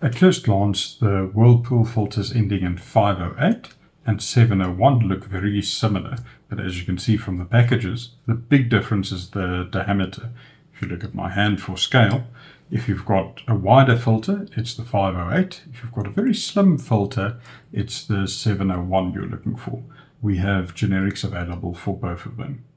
At first glance, the Whirlpool filters ending in 508 and 701 look very similar, but as you can see from the packages, the big difference is the diameter. If you look at my hand for scale, if you've got a wider filter, it's the 508. If you've got a very slim filter, it's the 701 you're looking for. We have generics available for both of them.